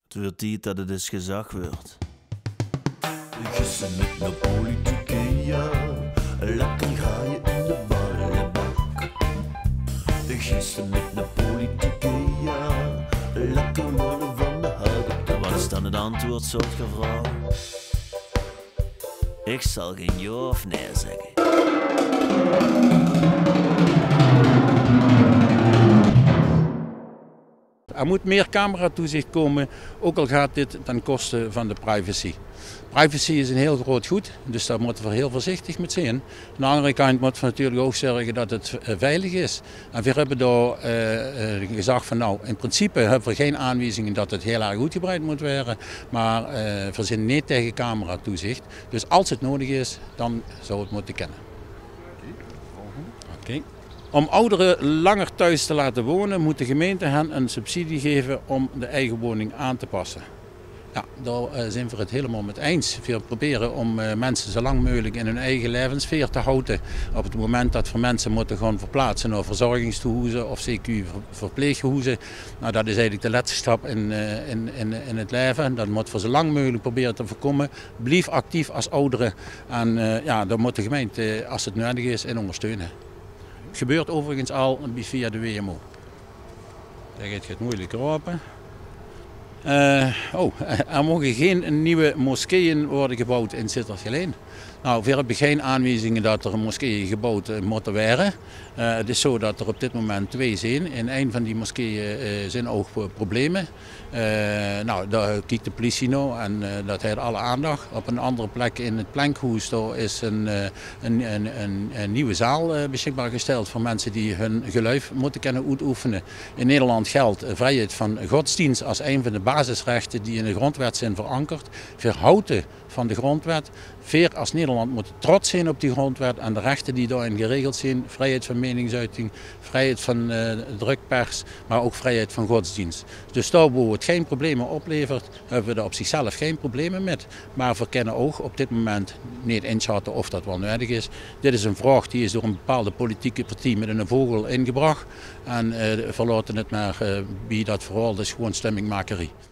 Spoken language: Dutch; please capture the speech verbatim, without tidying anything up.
Het wordt tijd dat het eens gezag wordt. Gissen met de politieke, ja. Lekker ga je in de ballenbak. Gissen met de politieke, ja. Lekker worden van de hout. Wat is dan het antwoord, soort gevraagd? Ik zal geen ja of nee zeggen. Er moet meer cameratoezicht komen, ook al gaat dit ten koste van de privacy. Privacy is een heel groot goed, dus daar moeten we heel voorzichtig mee zijn. Aan de andere kant moeten we natuurlijk ook zorgen dat het veilig is. En we hebben daar uh, gezegd van nou, in principe hebben we geen aanwijzingen dat het heel erg uitgebreid moet worden. Maar uh, we zijn niet tegen cameratoezicht. Dus als het nodig is, dan zou het moeten kennen. Oké. Om ouderen langer thuis te laten wonen, moet de gemeente hen een subsidie geven om de eigen woning aan te passen. Ja, daar zijn we het helemaal mee eens. We proberen om mensen zo lang mogelijk in hun eigen levenssfeer te houden. Op het moment dat we mensen moeten gaan verplaatsen naar verzorgingstehuizen of C Q verpleeghuizen. Nou, dat is eigenlijk de laatste stap in, in, in, in het leven. Dat moeten we zo lang mogelijk proberen te voorkomen. Blijf actief als ouderen en ja, daar moet de gemeente, als het nodig is, in ondersteunen. Het gebeurt overigens al via de W M O. Dat gaat moeilijk open. Uh, oh, er mogen geen nieuwe moskeeën worden gebouwd in Sittard-Geleen. Nou, we hebben geen aanwijzingen dat er moskeeën gebouwd moeten worden. Uh, het is zo dat er op dit moment twee zijn. In een van die moskeeën uh, zijn ook problemen. Uh, nou, daar kijkt de politie naar en uh, dat heeft alle aandacht. Op een andere plek in het Plankhuis daar is een, uh, een, een, een, een nieuwe zaal uh, beschikbaar gesteld voor mensen die hun geloof moeten kunnen uitoefenen. In Nederland geldt vrijheid van godsdienst als een van de basisrechten die in de grondwet zijn verankerd. Verhouden van de grondwet. Veer als Nederland moet trots zijn op die grondwet en de rechten die daarin geregeld zijn. Vrijheid van meningsuiting, vrijheid van uh, drukpers, maar ook vrijheid van godsdienst. Dus daar waar het geen problemen oplevert, hebben we er op zichzelf geen problemen met. Maar we kunnen ook op dit moment niet inschatten of dat wel nodig is. Dit is een vraag die is door een bepaalde politieke partij met een vogel ingebracht. En uh, we laten het maar uh, bij dat verhaal, dat is gewoon stemmingmakerie.